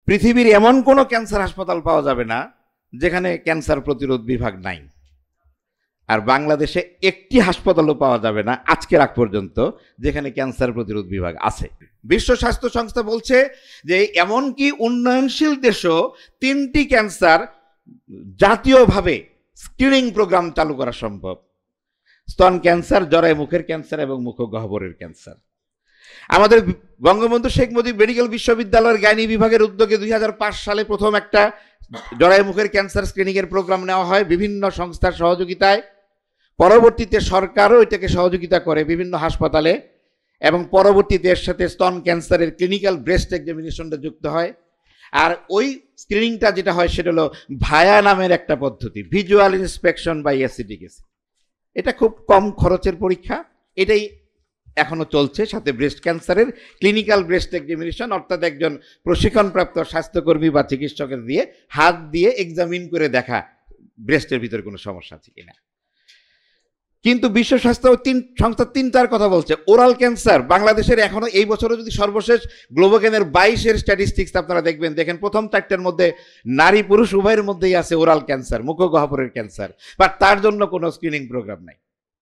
পৃথিবীর এমন কোনো ক্যান্সার হাসপাতাল পাওয়া যাবে না যেখানে ক্যান্সার প্রতিরোধ বিভাগ নাই। আর বাংলাদেশে একটি হাসপাতালও পাওয়া যাবে না আজকের আগ পর্যন্ত যেখানে ক্যান্সার প্রতিরোধ বিভাগ আছে। বিশ্ব স্বাস্থ্য সংস্থা বলছে যে এমনকি উন্নয়নশীল দেশেও 3টি ক্যান্সার জাতীয়ভাবে স্ক্রিনিং প্রোগ্রাম চালু করা সম্ভব: স্তন ক্যান্সার, জরায়ু মুখের ক্যান্সার এবং মুখগহ্বরের ক্যান্সার। আমাদের বঙ্গবন্ধু শেখ মুজিব মেডিকেল বিশ্ববিদ্যালয়ের গাইনি বিভাগের উদ্যোগে 2005 সালে প্রথম একটা জরায়ু মুখের ক্যান্সার স্ক্রিনিংয়ের প্রোগ্রাম নেওয়া হয় বিভিন্ন সংস্থার সহযোগিতায়। পরবর্তীতে সরকারও এটাকে সহযোগিতা করে বিভিন্ন হাসপাতালে, এবং পরবর্তীতে এর সাথে স্তন ক্যান্সারের ক্লিনিক্যাল ব্রেস্ট এক্সামিনেশনটা যুক্ত হয়। আর ওই স্ক্রিনিংটা যেটা হয় সেটা হলো ভায়া নামের একটা পদ্ধতি, visual inspection by acetic acid. এটা খুব কম খরচের পরীক্ষা, এটাই এখনো চলছে। সাথে ব্রেস্ট ক্যান্সারের ক্লিনিক্যাল ব্রেস্ট এক্সামিনেশন, অর্থাৎ একজন প্রশিক্ষণপ্রাপ্ত স্বাস্থ্যকর্মী বা চিকিৎসকের দিয়ে হাত দিয়ে এক্সামিন করে দেখা ব্রেস্টের ভিতরে কোনো সমস্যা আছে কিনা। কিন্তু বিশ্ব স্বাস্থ্য সংস্থা 3টার কথা বলছে। ওরাল ক্যান্সার বাংলাদেশের এখনো এই বছরও যদি সর্বশেষ গ্লোবোকেনের 22-এর স্ট্যাটিস্টিক্স আপনারা দেখেন প্রথম 4টার মধ্যে নারী পুরুষ উভয়ের মধ্যেই আছে ওরাল ক্যান্সার, মুখগহ্বরের ক্যান্সার, বাট তার জন্য কোনো স্ক্রিনিং প্রোগ্রাম নাই।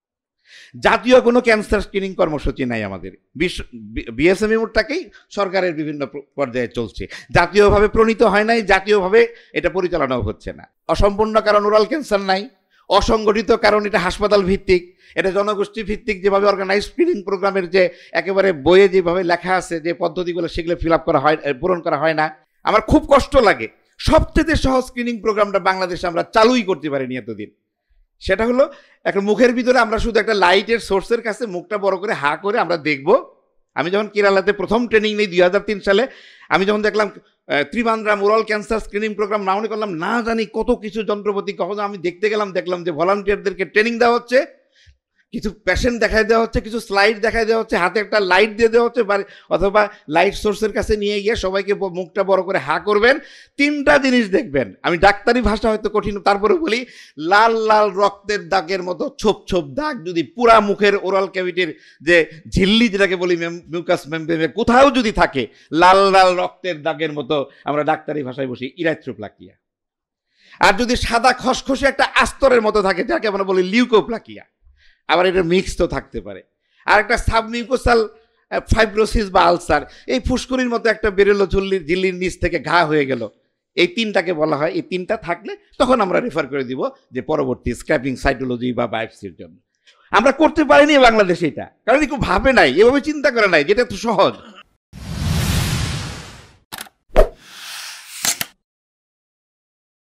জাতীয় কোনো ক্যান্সার স্ক্রিনিং কর্মসূচি নাই আমাদের। বিএসএমইউটাকেই সরকারের বিভিন্ন পর্যায়ে চলছে, জাতীয়ভাবে প্রণীত হয় নাই, জাতীয়ভাবে এটা পরিচালনাও হচ্ছে না। অসম্পূর্ণ কারণ ওরাল ক্যান্সার নাই, অসংগঠিত কারণ এটা হাসপাতাল ভিত্তিক, এটা জনগোষ্ঠী ভিত্তিক। যেভাবে অর্গানাইজ স্ক্রিনিং প্রোগ্রামের যে একেবারে বইয়ে যেভাবে লেখা আছে যে পদ্ধতিগুলো, সেগুলো ফিল আপ করা হয়, পূরণ করা হয় না। আমার খুব কষ্ট লাগে, সবচেয়ে সহজ স্ক্রিনিং প্রোগ্রামটা বাংলাদেশে আমরা চালুই করতে পারিনি এতদিন। সেটা হলো একটা মুখের ভিতরে আমরা শুধু একটা লাইটের সোর্সের কাছে মুখটা বড় করে হা করে আমরা দেখব। আমি যখন কেরালাতে প্রথম ট্রেনিং নেই 2003 সালে, আমি যখন দেখলাম Trivandrum oral cancer screening programme, না মনে করলাম না জানি কত কিছু যন্ত্রপাতি। কখনো আমি দেখতে গেলাম, দেখলাম যে ভলান্টিয়ারদেরকে ট্রেনিং দেওয়া হচ্ছে, কিছু পেশেন্ট দেখায় দেওয়া হচ্ছে, কিছু স্লাইড দেখায় দেওয়া হচ্ছে, হাতে একটা লাইট দিয়ে দেওয়া হচ্ছে, অথবা লাইট সোর্সের কাছে নিয়ে গিয়ে সবাইকে মুখটা বড় করে হা করবেন। 3টা জিনিস দেখবেন, আমি ডাক্তারি ভাষা হয়তো কঠিন, তারপরে বলি, লাল লাল রক্তের দাগের মতো ছোপ ছোপ দাগ যদি পুরা মুখের ওরাল ক্যাভিটির যে ঝিল্লি যেটাকে বলি মিউকাস মেমব্রেনে কোথাও যদি থাকে, লাল লাল রক্তের দাগের মতো, আমরা ডাক্তারি ভাষায় বসি ইরাথ্রোপ্লাকিয়া। আর যদি সাদা খসখসে একটা আস্তরের মতো থাকে, যাকে আমরা বলি লিউকোপ্লাকিয়া। আবার এটা মিক্স তো থাকতে পারে। আর একটা সাবমিউকোসাল ফাইব্রোসিস বা আলসার, এই ফুসকুড়ির মতো একটা বেরোলো ঝিল্লির নিচ থেকে ঘা হয়ে গেল, এই 3টাকে বলা হয়। এই 3টা থাকলে তখন আমরা রেফার করে দিব যে পরবর্তী স্ক্র্যাপিং সাইটোলজি বা বায়োপসির জন্য। আমরা করতে পারিনি বাংলাদেশে এটা, কারণ কেউ ভাবে নাই, এভাবে চিন্তা করে নাই, যেটা তো সহজ।